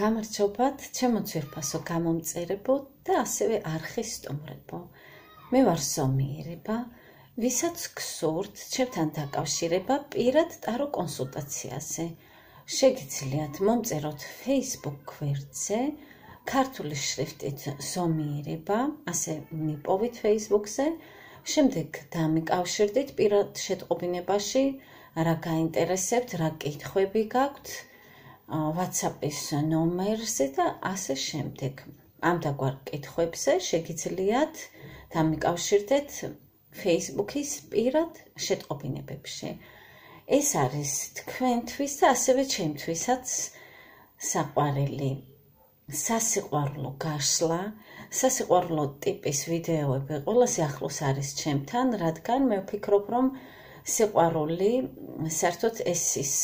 გამარჯობათ, ჩემო ძვირფასო გამომწერებო და ასევე არხის სტუმრებო. მე ვარ სომიერება, ვისაც გსურთ ჩემთან დაკავშირება პირად ტარო კონსულტაციაზე. შეგიძლიათ მომწეროთ Facebook გვერდზე, ქართული შრიფტით სომიერება, ასე მიპოვით Facebook-ზე, შემდეგ დამიკავშირდით პირად შეტყობინებაში, რა გაინტერესებთ, რა კითხვები გაქვთ, WhatsApp-ის ნომერზე და ასე შემდეგ. ამ დაგვარ კითხვებზე შეგიძლიათ დამიკავშირდეთ Facebook-ის პირად შეტყობინებებში. ეს არის თქვენთვის და ასევე ჩემთვისაც საყვარელი სასიყვარულო გაშლა, სასიყვარულო ტიპის ვიდეოები ყველაზე ახლოს არის ჩემთან, რადგან მე ვფიქრობ, რომ სიყვარული საერთოდ ეს ის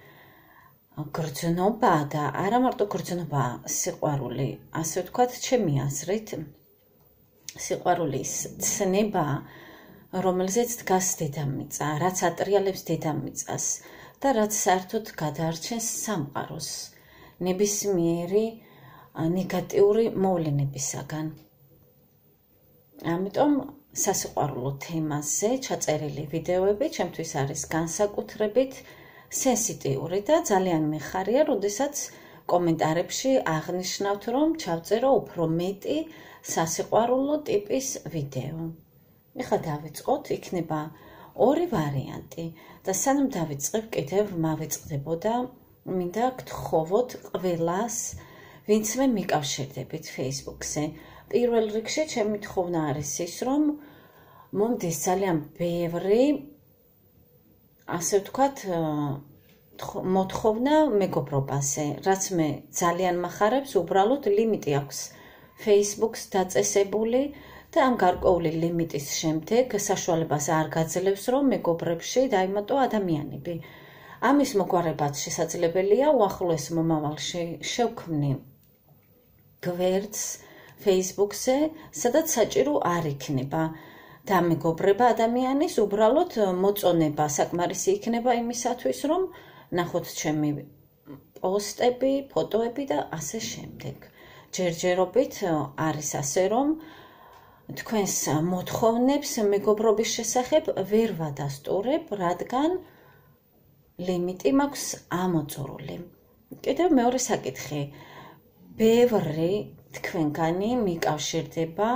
გრძნობა და არა მარტო გრძნობა, სიყვარული, ასე ვთქვათ, ჩემი აზრით, სიყვარულის ცნება, რომელზეც დგას დედამიწა, რაც ატრიალებს დედამიწას და რაც საერთოდ გადაარჩენს სამყაროს ნებისმიერი ნეგატიური მოვლენებისაგან. ამიტომ სასიყვარულო თემაზე ჩაწერილი ვიდეოები ჩემთვის არის განსაკუთრებით სენსიტიური და ძალიან მეხარია, როდესაც კომენტარებში აღნიშნავთ, რომ ჩავწერო უფრო მეტი სასიყვარულო ტიპის ვიდეო. ეხლა დავიწყოთ, იქნება ორი ვარიანტი და სანამ დავიწყებ, კიდევ მავიწყდებოდა, მინდა გთხოვოთ ყველას, ვინც მე მიკავშირდებით Facebook-ზე. პირველ რიგში ჩემი თხოვნა არის ის, რომ მომდის ძალიან ბევრი, ასე ვთქვათ, მოთხოვნა მეგობრობაზე, რაც მე ძალიან მახარებს, უბრალოდ ლიმიტი აქვს Facebook-ს დაწესებული და ამ გარკვეული ლიმიტის შემდეგ საშუალებას არ გაძლევს, რომ მეგობრებში დაიმატო ადამიანები. ამის მოგვარებაც შესაძლებელია უახლოეს მომავალში შევქმნი გვერდს Facebook-ზე, სადაც საჭირო არ იქნება დამეგობრება ადამიანის, უბრალოდ მოწონება საკმარისი იქნება იმისათვის, რომ ნახოთ ჩემი პოსტები, ფოტოები და ასე შემდეგ. ჯერჯერობით არის ასე, რომ თქვენს მოთხოვნებს მეგობრობის შესახებ ვერ ვადასტურებ, რადგან ლიმიტი მაქვს ამოწურული. კიდევ მეორე საკითხი, ბევრი თქვენგანი მიკავშირდება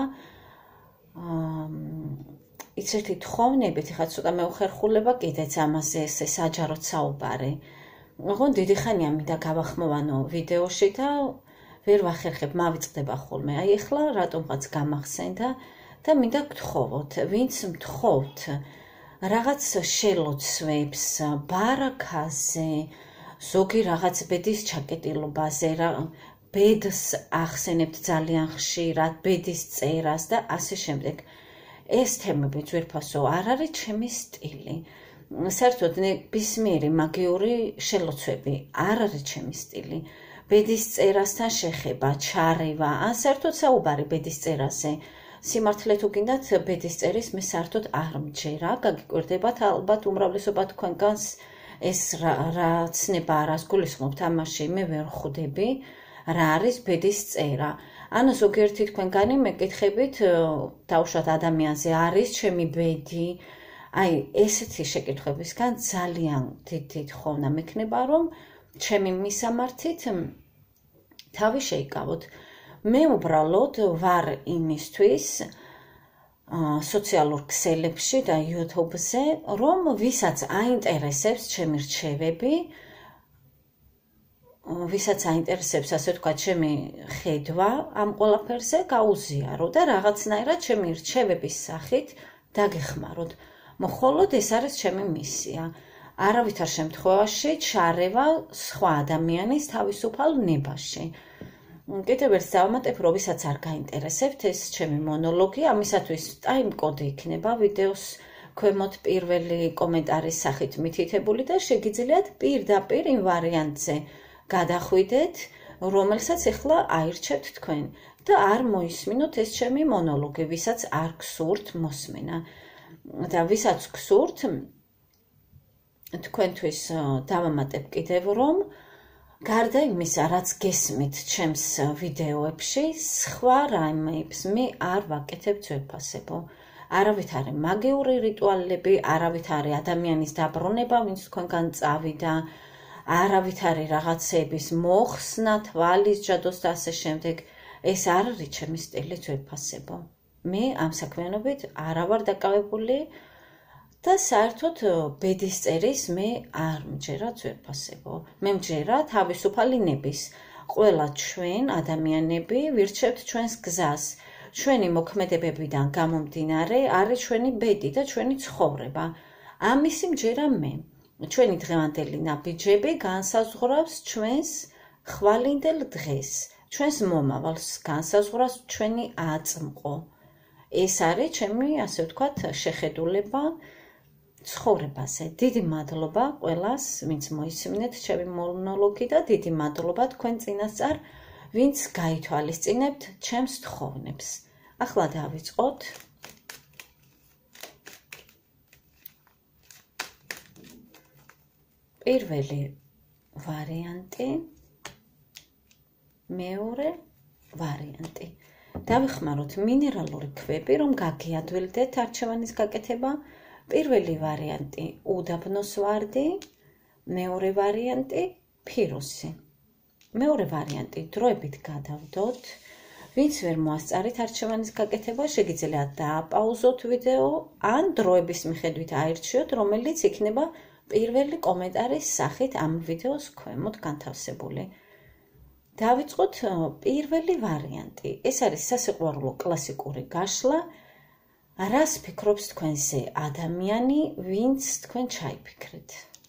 იცით თხოვნებით, ეხლა ცოტა მეუხერხულება კიდეც ამაზე ესე საჯაროდ საუბარი. ოღონდ დიდი ხანია მინდა გავახმოვანო ვიდეოში და ვერ ვახერხებ, მავიწყდება ხოლმე. აი ეხლა რატომღაც გამახსენდა და მინდა გთხოვოთ, ვინც მთხოვთ რაღაც შელოცვებს, ბარაქაზე, ზოგი რაღაც ბედის ჩაკეტილობაზე, ბედს ახსენებთ ძალიან ხშირად, ბედის წერას და ასე შემდეგ. ეს თემები ძვირფასო არ არის ჩემი სტილი. საერთოდ ნებისმიერი მაგიური შელოცვები არ არის ჩემი სტილი. ბედის წერასთან შეხება, ჩარევა, ან საერთოდ საუბარი ბედის წერაზე. სიმართლე თუ გინდათ, ბედის წერის მე საერთოდ არ მჯერა, გაგიკვირდებათ ალბათ უმრავლესობა თქვენგანს ეს რა ცნება არას გულისხმობთ ამაში, მე ვერ ხვდები, რა არის ბედის წერა. ან ზოგიერთი თქვენგანი მეკითხებით, დაუშვათ ადამიანზე არის ჩემი ბედი. აი, ესეთი შეკითხვებისგან ძალიან დიდი თხოვნა მექნება, რომ ჩემი მისამართით თავი შეიკავოთ. მე უბრალოდ ვარ იმისთვის სოციალურ ქსელებში და YouTube-ზე, რომ ვისაც აინტერესებს ჩემი რჩევები, ვისაც აინტერესებს, ასე ვთქვათ, ჩემი ხედვა ამ ყველაფერზე, გაუზიარო და რაღაცნაირად ჩემი რჩევების სახით დაგეხმაროთ. მხოლოდ ეს არის ჩემი მისია. არავითარ შემთხვევაში ჩარევა სხვა ადამიანის თავისუფალ ნებაში. კიდევ ერთ დავამატებ, რომ ვისაც არ გაინტერესებთ ეს ჩემი მონოლოგი, ამისათვის ტაიმკოდი იქნება ვიდეოს ქვემოთ პირველი კომენტარის სახით მითითებული და შეგიძლიათ პირდაპირ იმ ვარიანტზე გადახვიდეთ, რომელსაც ეხლა აირჩევთ თქვენ და არ მოისმინოთ ეს ჩემი მონოლოგი, ვისაც არ გსურთ მოსმენა. და ვისაც გსურთ, თქვენთვის დავამატებ კიდევ, რომ გარდა იმისა, რაც გესმით ჩემს ვიდეოებში, სხვა რაიმეებს მე არ ვაკეთებ ძვირფასებო. არავით არის მაგიური რიტუალები, არავით არის ადამიანის დაბრუნება, ვინც თქვენგან წავიდა, არავით არის რაღაცების მოხსნა, თვალის ჯადოს და ასე შემდეგ. ეს არ არის ჩემი სტილი ძვირფასებო. მე ამ საქმიანობით არა ვარ დაკავებული და საერთოდ ბედისწერის მე არ მჯერა ძვირფასებო. მე მჯერა თავისუფალინების. ყველა ჩვენ ადამიანები ვირჩევთ ჩვენს გზას. ჩვენი მოქმედებებიდან გამომდინარე არის ჩვენი ბედი და ჩვენი ცხოვრება. ამისი მჯერა მე. ჩვენი დღევანდელი ნაბიჯები განსაზღვრავს ჩვენს ხვალინდელ დღეს, ჩვენს მომავალს განსაზღვრავს ჩვენი აწმყო. ეს არის ჩემი, ასე ვთქვათ, შეხედულება ცხოვრებაზე. დიდი მადლობა ყველას, ვინც მოისმინეთ ჩემი მონოლოგი და დიდი მადლობა თქვენ წინასწარ, ვინც გაითვალისწინებთ ჩემს თხოვნებს. ახლა დავიწყოთ. პირველი ვარიანტი, მეორე ვარიანტი. დავიხმაროთ მინერალური ქვები, რომ გაგიადვილდეთ არჩევანის გაკეთება. პირველი ვარიანტი უდაბნოს ვარდი, მეორე ვარიანტი ფირუსი. მეორე ვარიანტი დროებით გადავდოთ. ვინც ვერ მოასწარით არჩევანის გაკეთება, შეგიძლიათ დააპაუზოთ ვიდეო, ან დროების მიხედვით აირჩიოთ, რომელიც იქნება პირველი კომენტარის სახით ამ ვიდეოს ქვემოთ განთავსებული. დავიწყოთ პირველი ვარიანტი. ეს არის სასიყვარულო კლასიკური გაშლა. რას ფიქრობს თქვენზე ადამიანი, ვინც თქვენ ჩაიფიქრეთ?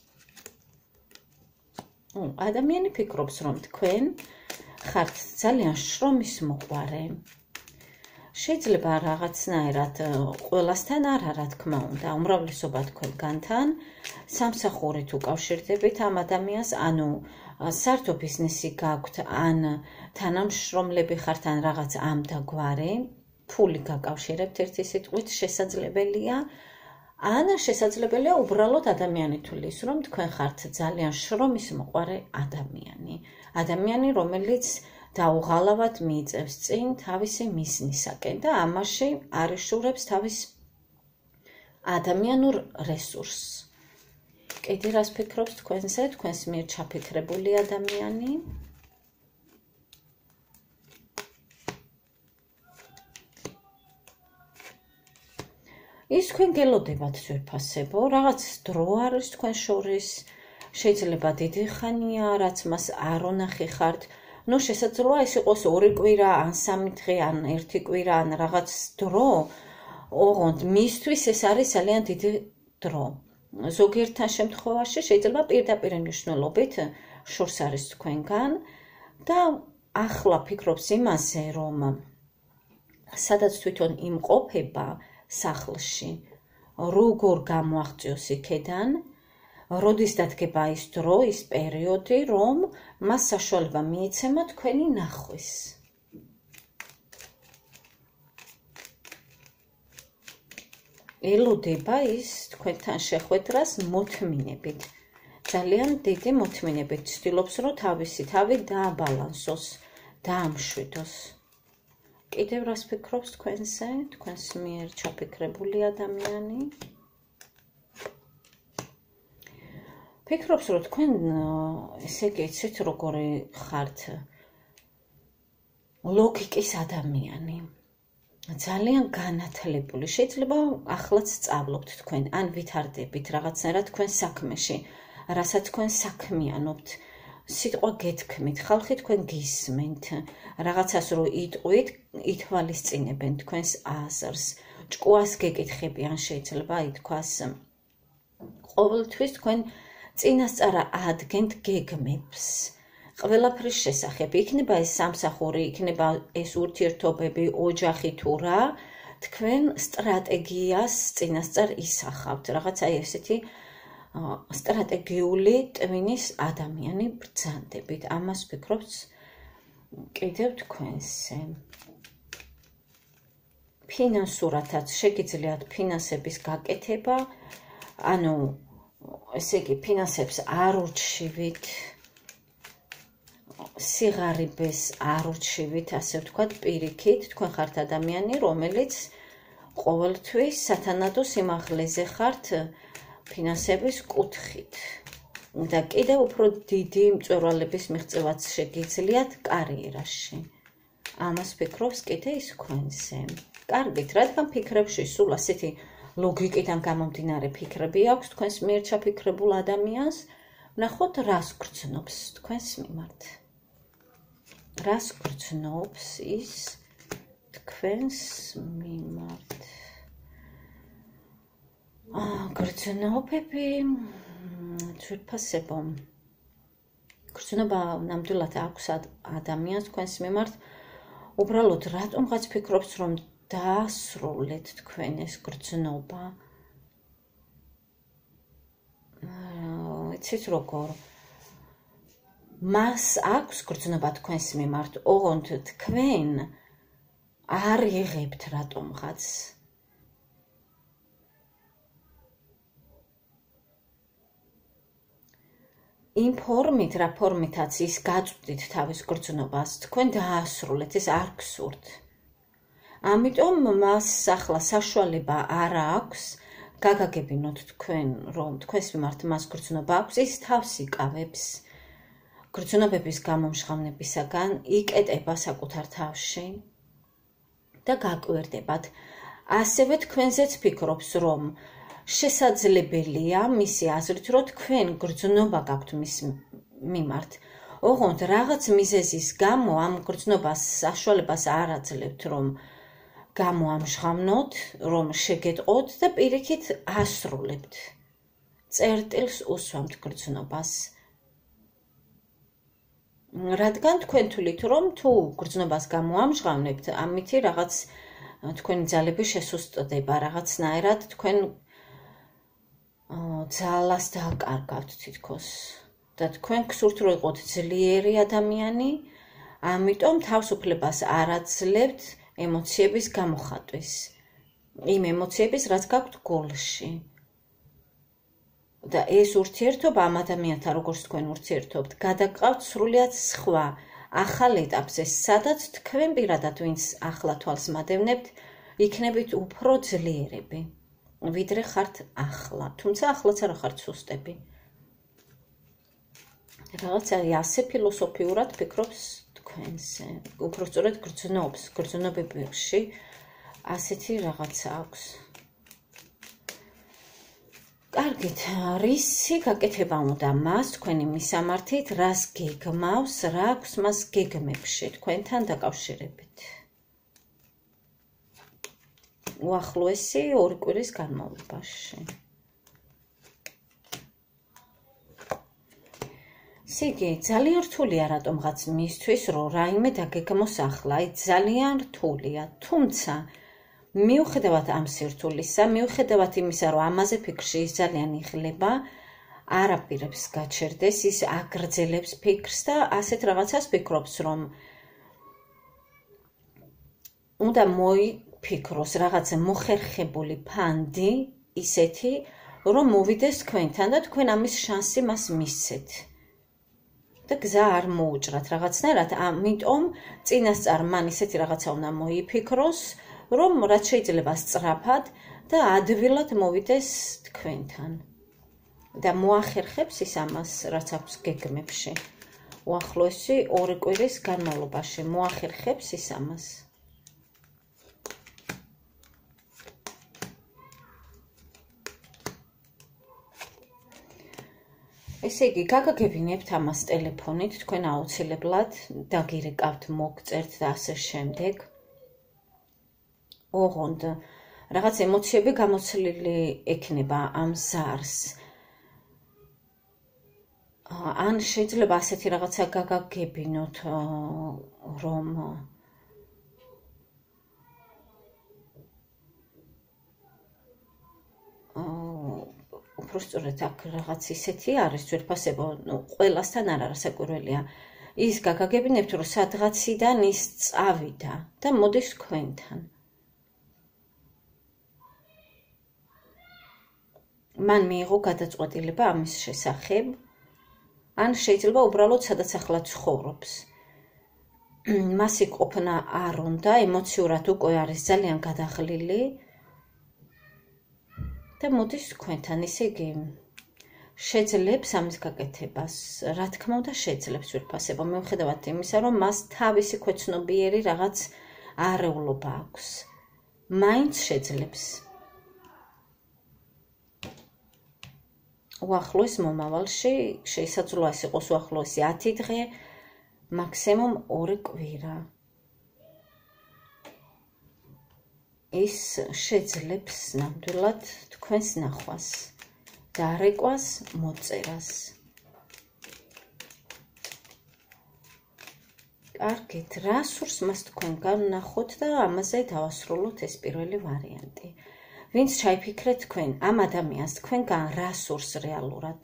ადამიანი ფიქრობს, რომ თქვენ ხართ ძალიან შრომის მოყვარე. შეიძლება რაღაცნაირად ყველასთან არა თქმა უნდა, უმრავლესობა თქვენგანთან სამსახურით უკავშირდებით ამ ადამიანს, ანუ საერთო ბიზნესი გაქვთ, ან თანამშრომლები ხართ, ან რაღაც ამ და გვარი, ფული გაკავშირებთ ერთი სიტყვით, შესაძლებელია, ან შესაძლებელია უბრალოდ ადამიანი თulis, რომ თქვენ ხართ ძალიან შრომის მოყვარე ადამიანი. ადამიანი, რომელიც დაუღალავად მიიწევს წინ თავისი მიზნისაკენ და ამაში არიშურებს თავის ადამიანურ რესურსს. კიდე რას ფიქრობს თქვენზე, თქვენს მიერ ჩაფიქრებული ადამიანი? ის თქვენ გელოდებათ ძვირფასებო, რაღაც დრო არის თქვენ შორის, შეიძლება დიდი ხანია, რაც მას არ უნახი ხართ. ნუ შესაძლოა ეს იყოს 2 კვირა, ან 3 დღე, ან 1 კვირა, ან რაღაც დრო. ოღონდ მისთვის ეს არის ძალიან დიდი დრო. ზოგიერთთან შემთხვევაში შეიძლება პირდაპირ მნიშვნელობით შორს არის თქვენგან და ახლა ფიქრობს იმაზე, რომ სადაც თვითონ იმყოფება სახლში, როგორ გამოაღწიოს იქედან, როდის დადგება ის დრო, ის პერიოდი, რომ მას საშუალება მიეცემა თქვენი ნახვის. ელოდება ის თქვენთან შეხვედრას მოთმინებით. ძალიან დიდი მოთმინებით ცდილობს, რომ თავისი თავი დააბალანსოს, დაამშვიდოს. კიდევ რას ფიქრობს თქვენზე, თქვენს მიერ ჩაფიქრებული ადამიანი? ფიქრობს, რომ თქვენ ესე იგი იცით როგორი ხართ ლოგიკის ადამიანი. ძალიან განათლებული. შეიძლება ახლაც სწავლობთ თქვენ, ან ვითარდებით რაღაცნაირად თქვენ საქმეში, რასაც თქვენ საქმიანობთ. სიტყვა გეთქმით, ხალხი თქვენ გისმენთ, რაღაცას რო იტყვით, ითვალისწინებენ თქვენს აზრს, ჭკუას გეკითხებიან, შეიძლება ითქვას. ყოველთვის თქვენ წინასწარ ადგენთ გეგმებს. ყველაფრის შესახებ, იქნება ეს სამსახური, იქნება ეს ურთიერთობები, ოჯახი თუ რა, თქვენ სტრატეგიას წინასწარ ისახავთ, რაღაც აი ესეთი სტრატეგიული ტვინის ადამიანი ბრძანდებით. ამას ფიქრობს კიდევ თქვენზე. ფინანსურათაც შეგიძლიათ ფინანსების გაკეთება, ანუ ესე იგი ფინანსებს არ ურჩივით. სიღარიბეს არ ურჩივით, ასე ვთქვათ, პირიქით, თქვენ ხართ ადამიანი, რომელიც ყოველთვის სათანადო სიმაღლეზე ხართ ფინანსების კუთხით. და კიდევ უფრო დიდი მწვერვალების მიღწევაც შეგიძლიათ კარიერაში. ამას ფიქრობს კიდე ის თქვენზე. კარგით, რადგან ფიქრებში სულ ასეთი ლოგიკიდან გამომდინარე ფიქრები აქვს თქვენს მიერ ჩაფიქრებულ ადამიანს, ვნახოთ რას გრძნობს თქვენს მიმართ. რას გრძნობს ის თქვენს მიმართ. გრძნობები ძვირფასებო. გრძნობა ნამდვილად აქვს ადამიანს თქვენს მიმართ. უბრალოდ რატომღაც ფიქრობს, რომ დაასრულეთ თქვენ ეს გრძნობა. იცით როგორ? მას აქვს გრძნობა თქვენს მიმართ, ოღონდ თქვენ არ იღებთ რატომღაც. იმ ფორმით, რა ფორმითაც ის გაწვდით თავის გრძნობას, თქვენ დაასრულეთ, ეს არ გსურთ. ამიტომ მას ახლა საშუალება არ აქვს გაგაგებინოთ თქვენ, რომ თქვენს მიმართ მას გრძნობა აქვს, ის თავს იკავებს. გრძნობების გამომჟღავნებისაგან იკეტება საკუთარ თავში და გაკვირდებათ. ასევე თქვენზეც ფიქრობს, რომ შესაძლებელია მისი აზრით, რომ თქვენ გრძნობა გაქვთ მის მიმართ. ოღონდ რაღაც მიზეზის გამო ამ გრძნობას საშუალებას არ აძლევთ, რომ გამოამჟღავნოთ, რომ შეგეტყოთ და პირიქით ასრულებთ. წერტილს უსვამთ გრძნობას. რადგან თქვენ თვლით, რომ თუ გრძნობას გამოამჟღავნებთ, ამითი რაღაც თქვენი ძალები შესუსტდება, რაღაცნაირად თქვენ ძალას დააკარგავთ თითქოს. და თქვენ გსურთ, რომ იყოთ ძლიერი ადამიანი, ამიტომ თავისუფლებას არ აძლევთ ემოციების გამოხატვის. იმ ემოციების, რაც გაქვთ გულში. და ეს ურთიერთობა ამ ადამიანთან, როგორც თქვენ ურთიერთობთ, გადაგყავთ სრულიად სხვა, ახალ ეტაპზე, სადაც თქვენ პირადად, ვინც ახლა თვალს მადევნებთ, იქნებით უფრო ძლიერები, ვიდრე ხართ ახლა. თუმცა ახლაც არ ხართ სუსტები. რაღაცა ასე ფილოსოფიურად ფიქრობს თქვენზე. უფრო სწორედ გრძნობს, გრძნობებში ასეთი რაღაცა აქვს. კარგით, რისი გაკეთება უნდა მას თქვენი მისამართით, რას გეგმავს, რა აქვს მას გეგმებში თქვენთან დაკავშირებით. უახლოესი 2 კვირის განმავლობაში. სიგი, ძალიან რთულია რატომღაც მისთვის, რომ რაიმე დაგეგმოს ახლა, ძალიან რთულია, თუმცა მიუხედავად ამ სირთულისა, მიუხედავად იმისა, რომ ამაზე ფიქრში ის ძალიან იხლება, არაპირებს გაჩერდეს, ის აგრძელებს ფიქრს და ასეთ რაღაცას ფიქრობს, რომ უნდა მოიფიქროს რაღაცა მოხერხებული ფანდი, ისეთი, რომ მოვიდეს თქვენთან და თქვენ ამის შანსი მას მისცეთ. და გზა არ მოუჭრათ რაღაცნაირად, ამიტომ წინასწარ მან ისეთი რაღაცა უნდა მოიფიქროს, რომ რაც შეიძლება სწრაფად და ადვილად მოვიდეს თქვენთან. და მოახერხებს ის ამას, რაც აქვს გეგმებში. უახლოესი 2 კვირის განმავლობაში მოახერხებს ის ამას. ესე იგი, გაგაგებინებთ ამას ტელეფონით, თქვენ აუცილებლად დაგირეკავთ, მოგწერთ და ასე შემდეგ. ოღონდ რაღაც ემოციები გამოცლილი ექნება ამ ზარს. ან შეიძლება ასეთი რაღაცა გაგაგებინოთ, რომ უფრო სწორედ აქ რაღაც ისეთი არის ძვირფასებო, ყველასთან არ არის საკვირველია. ის გაგაგებინებთ, რომ სადღაციდან ის წავიდა და მოდის თქვენთან. მან მიიღო გადაწყვეტილება ამის შესახებ, ან შეიძლება უბრალოდ სადაც ახლა ცხოვრობს. მას იყოფნა არ უნდა, ემოციურად უკვე არის ძალიან გადაღლილი და მოდის თქვენთან, ისე იგი შეძლებს ამის გაკეთებას, რა თქმა უნდა შეძლებს ვირფასება, მიუხედავად იმისა, რომ მას თავისი ქვეცნობიერი რაღაც არეულობა აქვს. მაინც შეძლებს. უახლოეს მომავალში შესაძლოა ეს იყოს უახლოესი 10 დღე, მაქსიმუმ 2 კვირა. ის შეძლებს ნამდვილად თქვენს ნახვას, დარეკვას, მოწერას. კარგით, რა სურს მას თქვენგან ნახოთ და ამაზე დავასრულოთ ეს პირველი ვარიანტი. ვინც ჩაიფიქრეთ თქვენ, ამ ადამიანს თქვენგან რა სურს რეალურად?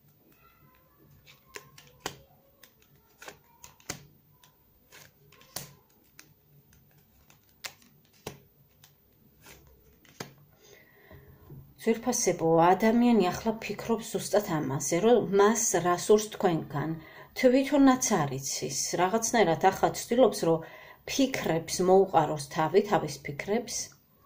ძვირფასებო, ადამიანი ახლა ფიქრობს ზუსტად ამაზე, რომ მას რა სურს თქვენგან. თვითონაც არ იცის, რაღაცნაირად ახლა ცდილობს, რომ ფიქრებს მოუყაროს თავის ფიქრებს.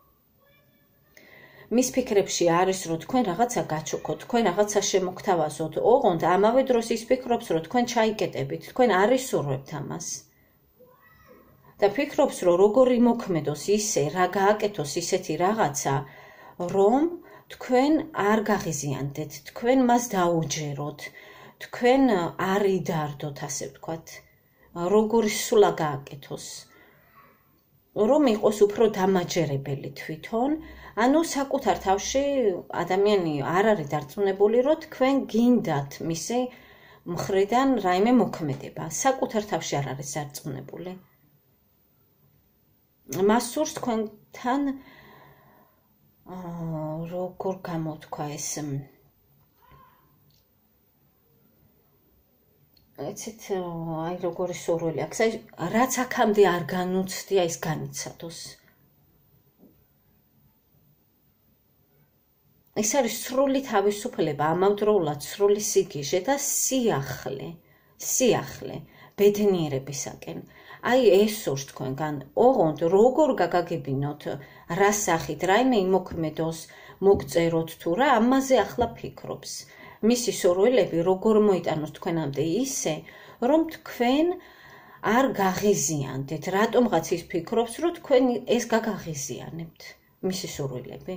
მის ფიქრებში არის, რომ თქვენ რაღაცა გაჩუქოთ, თქვენ რაღაცა შემოგთავაზოთ, ოღონდ ამავე დროს ის ფიქრობს, რომ თქვენ ჩაიკეტებით, თქვენ არ ისურვებთ ამას. და ფიქრობს, რომ როგორი მოქმედოს ისე, რა გააკეთოს ისეთი რაღაცა, რომ თქვენ არ გაღიზიანდეთ, თქვენ მას დაუჯეროთ, თქვენ არ იდარდოთ, ასე ვთქვათ, როგორი სულა გააკეთოს, რომ იყოს უფრო დამაჯერებელი თვითონ, ანუ საკუთარ თავში ადამიანი არ არის დარწმუნებული, რომ თქვენ გინდათ მისი მხრიდან რაიმე მოქმედება, საკუთარ თავში არ არის დარწმუნებული. მას სურს თქვენთან როგორ გამოთქვა ეს ეცეთ აი როგორი სურვილი აქვს, აი რაც აქამდე არ განუცდია ის განიცადოს. ეს არის სრული თავისუფლება, ამავდროულად სრული სიგიჟე და სიახლე ბედნიერებისაკენ. აი ეს სურს თქვენგან, ოღონდ როგორ გაგაგებინოთ, რა სახით, რაიმე იმოქმედოს, მოგწეროთ თუ რა, ამაზე ახლა ფიქრობს. მისი სურვილები როგორ მოიტანოს თქვენამდე ისე, რომ თქვენ არ გაღიზიანდეთ, რატომღაც ის ფიქრობს, რომ თქვენ ეს გაგაღიზიანებთ, მისი სურვილები.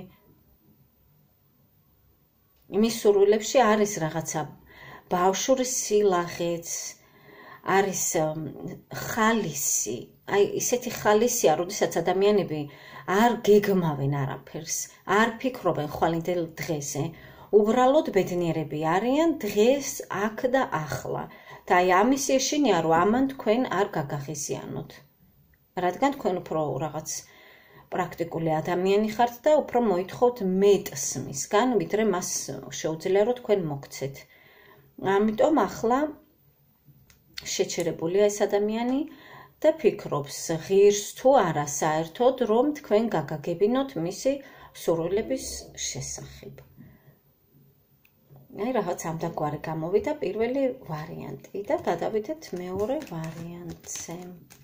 მის სურვილებში არის რაღაცა ბავშვური სილაღეც, არის ხალისი, აი ისეთი ხალისია, როდესაც ადამიანები არ გეგმავენ არაფერს, არ ფიქრობენ ხვალინდელ დღეზე, უბრალოდ ბედნიერები არიან დღეს, აქ და ახლა. და აი ამის ეშინია, რომ ამან თქვენ არ გაგაღიზიანოთ. რადგან თქვენ უფრო რაღაც პრაქტიკული ადამიანი ხართ და უფრო მოითხოვთ მეტს მისგან, ვიდრე მას შეუძლია, რომ თქვენ მოგცეთ. ამიტომ ახლა შეჩერებულია ეს ადამიანი და ფიქრობს ღირს თუ არა საერთოდ, რომ თქვენ გაგაგებინოთ მისი სურვილების შესახებ. აი რაღაც ამდაგვარი გამოვიდა პირველი ვარიანტი და გადავიდეთ მეორე ვარიანტზე.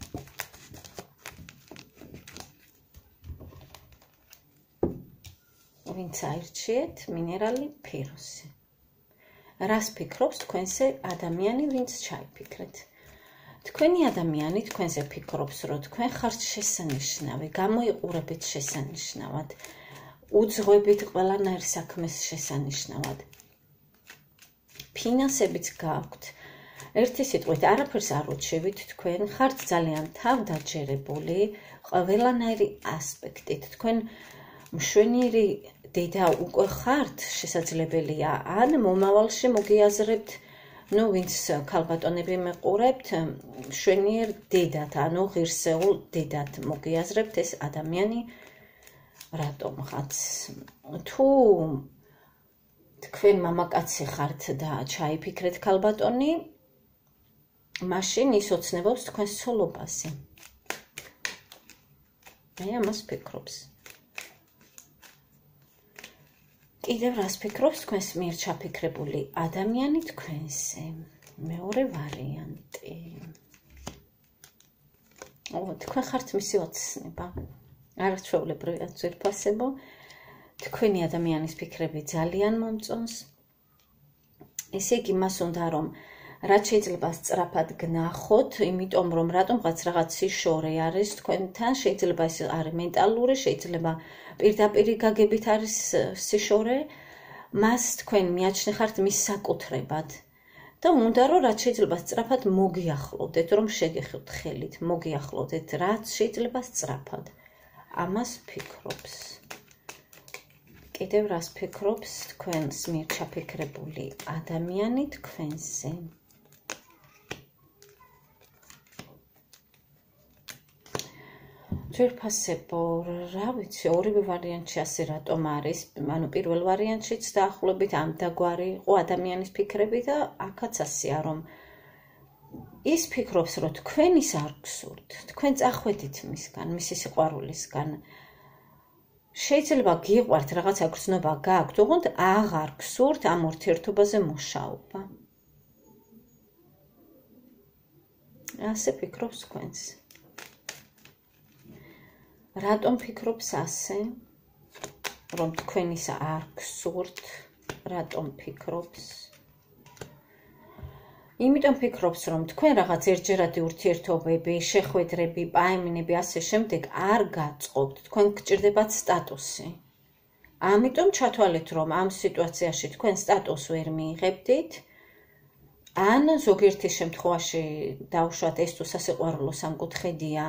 ვინც აირჩიეთ მინერალი ფიროსი. რას ფიქრობს თქვენზე ადამიანი, ვინც ჩაიფიქრეთ? თქვენი ადამიანი თქვენზე ფიქრობს, რომ თქვენ ხართ შესანიშნავი, გამოიყურებით შესანიშნავად, უძღვებით ყველანაირ საქმეს შესანიშნავად. ფინანსებიც გაქვთ. ერთი სიტყვით, არაფერს არ უჩევით, თქვენ ხართ ძალიან თავდაჯერებული ყველანაირი ასპექტით. თქვენ მშვენიერი დედა უკვე ხართ, შესაძლებელია, ან მომავალში მოგიაზრებთ, ვინც ქალბატონები მეყურებთ, მშვენიერ დედათ, ანუ ღირსეულ დედათ მოგიაზრებთ ეს ადამიანი რატომღაც. თუ თქვენ მამაკაცი ხართ და ჩაიფიქრეთ ქალბატონი, მაშინ ის ოცნებობს თქვენს ცოლობაზე. აი ამას ფიქრობს. კიდევ რას ფიქრობს თქვენს მიერ ჩაფიქრებული ადამიანი თქვენზე? მეორე ვარიანტი. თქვენ ხართ მისი ოცნება. არაჩვეულებრივია ძვირფასებო. თქვენი ადამიანის ფიქრები ძალიან მომწონს. ესე იგი, მას უნდა რომ რაც შეიძლება სწრაფად გნახოთ, იმიტომ რომ რატომღაც რაღაც სიშორე არის თქვენთან, შეიძლება ეს არის მენტალური, შეიძლება პირდაპირი გაგებით არის სიშორე, მას თქვენ მიაჩნეხართ მის საკუთრებად. და უნდა რომ რაც შეიძლება სწრაფად მოგიახლოვდეთ, რომ შეგეხოთ ხელით, მოგიახლოვდეთ რაც შეიძლება სწრაფად. ამას ფიქრობს. კიდევ რას ფიქრობს თქვენს მიერ ჩაფიქრებული ადამიანი თქვენზე. ძვირფასებო, რა ვიცი, ორივე ვარიანტში ასე რატომ არის, ანუ პირველ ვარიანტშიც დაახლოებით ამდაგვარი იყო ადამიანის ფიქრები და აქაც ასეა, რომ ის ფიქრობს, რომ თქვენ ის არ გსურთ, თქვენ წახვედით მისგან, მისი სიყვარულისგან. შეიძლება გიყვართ რაღაცა გრძნობა გაქვთ, ოღონდ აღარ გსურთ ამ ურთიერთობაზე მუშაობა. ასე ფიქრობს თქვენს. რატომ ფიქრობს ასე? რომ თქვენ ის არ გსურთ, რატომ ფიქრობს? იმიტომ ფიქრობს, რომ თქვენ რაღაც ერთჯერადი ურთიერთობები, შეხვედრები, პაემინები ასე შემდეგ არ გაწყობთ, თქვენ გჭირდებათ სტატუსი. ამიტომ ჩათვალეთ, რომ ამ სიტუაციაში თქვენ სტატუსს ვერ მიიღებდით, ან ზოგიერთი შემთხვევაში დავუშვათ ეს თუ სასიყვარულო სამკუთხედია,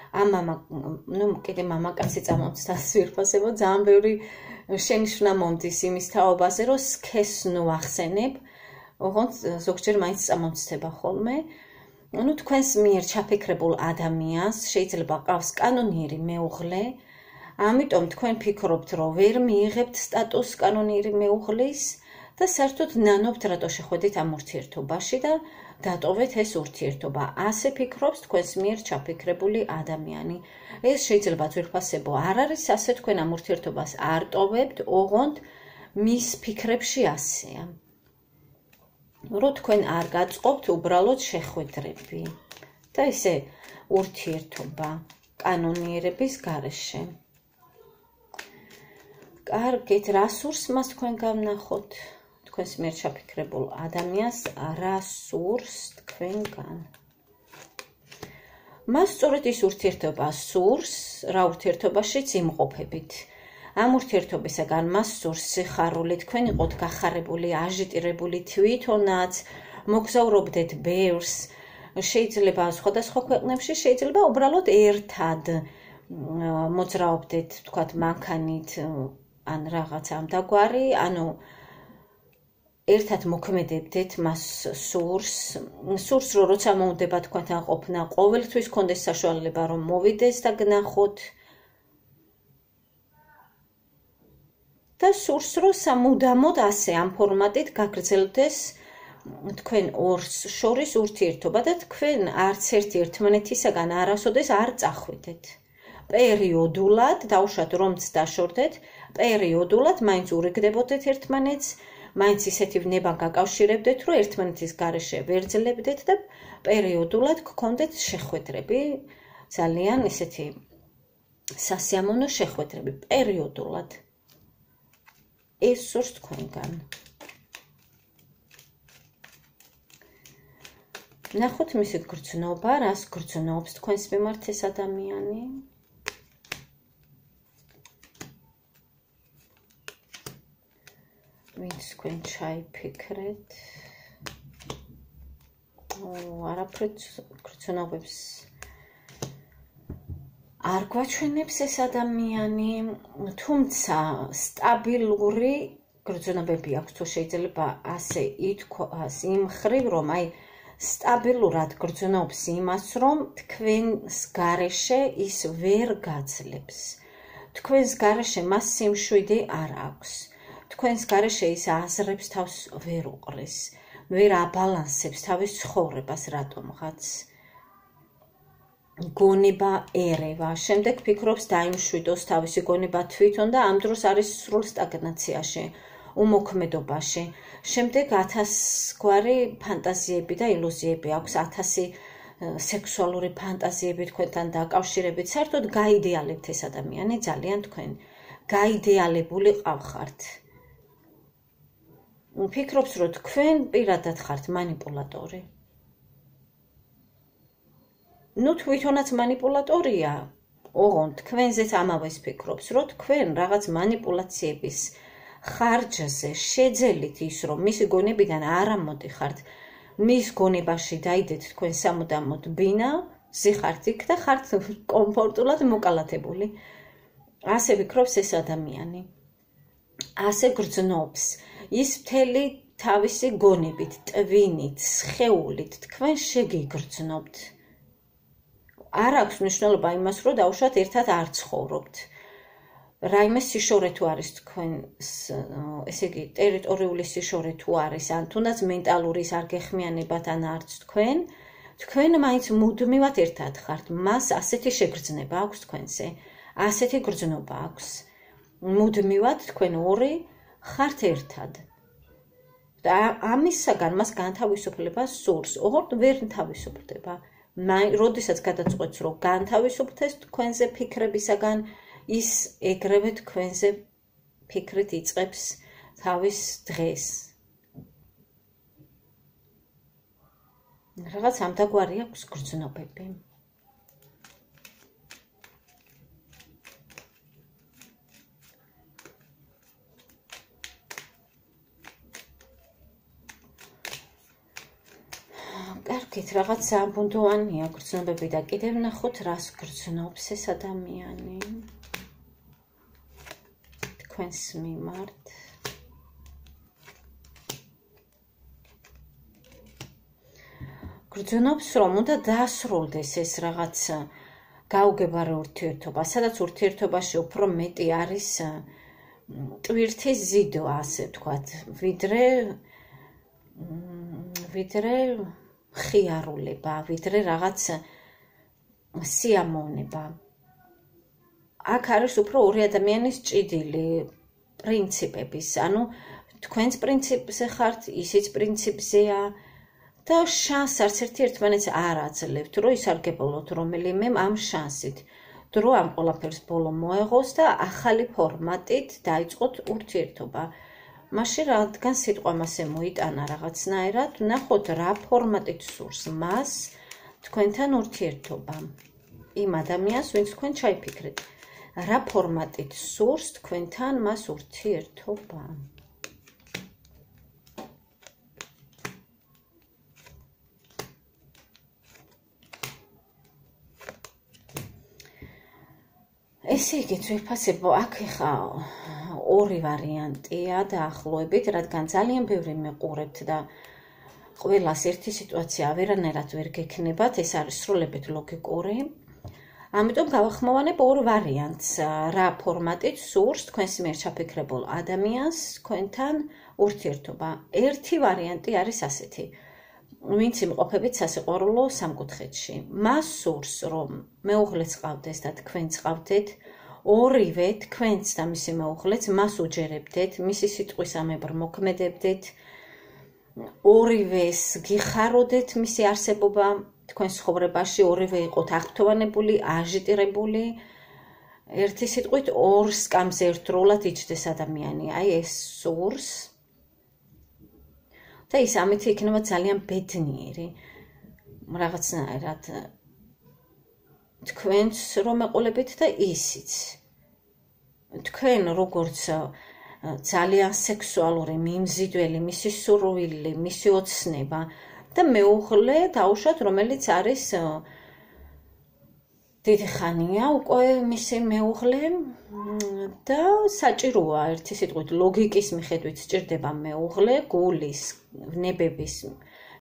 კიდე მამაკაცი წამოწდა სვირფასებო, ძალიან ბევრი შენიშვნა მომდის იმის თაობაზე, რომ სქესს ნუ ახსენებ, ოღონდ ზოგჯერ მაინც წამომცდება ხოლმე. თქვენს მიერ ჩაფიქრებულ ადამიანს შეიძლება ყავს კანონიერი მეუღლე, ამიტომ თქვენ ფიქრობთ, რომ ვერ მიიღებთ სტატუსს კანონიერი მეუღლის და საერთოდ ნანობთ რატო შეხვედით ამ ურთიერთობაში და დატოვეთ ეს ურთიერთობა. ასე ფიქრობს თქვენს მიერ ჩაფიქრებული ადამიანი. ეს შეიძლება ძვირფასებო არ არის ასე, თქვენ ამ ურთიერთობას არ ტოვებთ, ოღონდ მის ფიქრებში ასეა. რომ თქვენ არ გაწყობთ უბრალოდ შეხვედრები და ესე ურთიერთობა კანონიერების გარეშე. კარგით, რა სურს მას თქვენ განნახოთ? თქვენს მიერ ჩაფიქრებულ ადამიანს რა სურს თქვენგან? მას სწორედ ის ურთიერთობა სურს, რა ურთიერთობაშიც იმყოფებით. ამ ურთიერთობისაგან მას სურს სიხარული, თქვენ იყოთ გახარებული, აჟიტირებული თვითონაც, მოგზაურობდეთ ბევრს, შეიძლება სხვადასხვა ქვეყნებში, შეიძლება უბრალოდ ერთად მოძრაობდეთ, თქვათ, მანქანით, ან რაღაც ამდაგვარი, ანუ ერთად მოქმედებდეთ, მას სურს, რომ როცა მოუდება თქვენთან ყოფნა, ყოველთვის გქონდეს საშუალება, რომ მოვიდეს და გნახოთ. და სურს, რომ სამუდამოდ ასე ამ ფორმატით გაგრძელდეს თქვენ ორს შორის ურთიერთობა და თქვენ არც ერთი ერთმანეთისაგან არასოდეს არ წახვიდეთ. პერიოდულად, დავუშვათ რომც დაშორდეთ, პერიოდულად მაინც ურიგდებოდეთ ერთმანეთს, მაინც ისეთი ნება გაკავშირებდეთ, რომ ერთმანეთის გარეშე ვერ ძლებდეთ და პერიოდულად გქონდეთ შეხვედრები, ძალიან ისეთი სასიამოვნო შეხვედრები, პერიოდულად. ეს სურს თქვენგან. ნახოთ მისი გრძნობა, რას გრძნობს თქვენს მიმართ ეს ადამიანი. ვინც თქვენ ჩაიფიქრეთ. არაფრით გრძნობებს არ გვაჩვენებს ეს ადამიანი, თუმცა სტაბილური გრძნობები აქვს, თუ შეიძლება ასე ითქვას, იმ მხრივ, რომ აი სტაბილურად გრძნობს იმას, რომ თქვენს გარეშე ის ვერ გაძლებს. თქვენს გარეშე მას სიმშვიდე არ აქვს. თქვენს გარეშე ის აზრებს თავს ვერ უყრის, ვერ აბალანსებს თავის ცხოვრებას რატომღაც. გონება ერევა, შემდეგ ფიქრობს დაიმშვიდოს თავისი გონება თვითონ და ამ დროს არის სრულ სტაგნაციაში, უმოქმედობაში. შემდეგ 1000 გვარი ფანტაზიები და ილუზიები აქვს, 1000 სექსუალური ფანტაზიები თქვენთან დაკავშირებით, საერთოდ გაიდეალებთ ეს ადამიანი ძალიან თქვენ. გაიდეალებული ყავხართ. ვფიქრობთ, რომ თქვენ პირადად ხართ манипуляტორი. ნუ თვითონაც манипуляტორია, ოღონდ თქვენზეც ამავეს ფიქრობს, რომ თქვენ რაღაც манипуляციების ხარჯზე შეძელით ის, რომ მისი გონებიდან არ ამოდიხართ, მის გონებაში დაიდეთ თქვენ სამუდამოდ ბინა, ზიხართ იქ და ხართ კომფორტულად მოკალათებული. ასე ვიქრობს ეს ადამიანი. ასე გრძნობს. ის მთელი თავისი გონებით, ტვინით, სხეულით თქვენ შეგიგრძნობთ. არ აქვს მნიშვნელობა იმას, რომ დაუშვათ ერთად არ ცხოვრობთ. რაიმე სიშორე თუ არის თქვენს, ესე იგი, ტერიტორიული სიშორე თუ არის, ან თუნდაც მენტალური არ გეხმიანებათ ან არც თქვენ მაინც მუდმივად ერთად ხართ. მას ასეთი შეგრძნება აქვს თქვენზე, ასეთი გრძნობა აქვს. მუდმივად თქვენ ორი ხართ ერთად. და ამისაგან მას განთავისუფლება სურს, ოღონდ ვერ თავისუფლდება. როდესაც გადაწყვეტს, რომ განთავისუფლდეს თქვენზე ფიქრებისაგან, ის ეგრევე თქვენზე ფიქრით იწყებს თავის დღეს. რაღაც ამდაგვარი აქვს გრძნობები. კარგით, რაღაც საბუნდოვანია გრძნობები და კიდევ ნახოთ, რას გრძნობს ეს ადამიანი თქვენს მიმართ. გრძნობს, რომ უნდა დაასრულდეს ეს რაღაც გაუგებარი ურთიერთობა, სადაც ურთიერთობაში უფრო მეტი არის ტვირთის ზიდო, ასე ვთქვათ, ვიდრე ხიარულება, ვიდრე რაღაც სიამოვნება. აქ არის უფრო ორი ადამიანის ჭიდილი პრინციპების, ანუ თქვენს პრინციპზე ხართ, ისიც პრინციპზეა და შანსს არც ერთი ერთმანეთს არ აძლევთ, რომ ისარგებლოთ რომელიმე ამ შანსით, დრო ამ ყველაფერს ბოლო მოეღოს და ახალი ფორმატით დაიწყოთ ურთიერთობა. მაშინ რადგან სიტყვა მასე მოიტანა რაღაცნაირად, ნახოთ რა ფორმატით სურს მას თქვენთან ურთიერთობა. იმ ადამიანს, ვინც თქვენ ჩაიფიქრეთ, რა ფორმატით სურს თქვენთან მას ურთიერთობა. ესე იგი, ძვირფასებო, აქ ხა ორი ვარიანტია დაახლოებით, რადგან ძალიან ბევრი მეყურებთ და ყველას ერთი სიტუაცია ვერანაირად ვერ გექნებათ, ეს არის სრულებით ლოგიკური. ამიტომ გავახმოვანებ ორ ვარიანტს, რა ფორმატით სურს თქვენს მიერ ჩაფიქრებულ ადამიანს თქვენთან ურთიერთობა. ერთი ვარიანტი არის ასეთი, ვინც იმყოფებით სასიყვარულო სამკუთხედში. მას სურს, რომ მეუღლეც ყავდეს და თქვენც ყავდეთ, ორივე თქვენც და მისი მეუღლეც მას უჯერებდეთ, მისი სიტყვისამებრ მოქმედებდეთ, ორივეს გიხაროდეთ მისი არსებობა თქვენს ცხოვრებაში, ორივე იყოთ აღფრთოვანებული, აჟიტირებული, ერთი სიტყვით ორ სკამზე ერთდროულად იჯდეს ადამიანი. აი ეს სურს და ის ამით იქნება ძალიან ბედნიერი. რაღაცნაირად თქვენც რომ ეყოლებით და ისიც. თქვენ როგორც ძალიან სექსუალური მიმზიდველი, მისი სურვილი, მისი ოცნება და მეუღლე დაუშვათ, რომელიც არის დიდი ხანია უკვე მისი მეუღლე და საჭიროა ერთი სიტყვით ლოგიკის მიხედვით სჭირდება მეუღლე, გულის, ნებების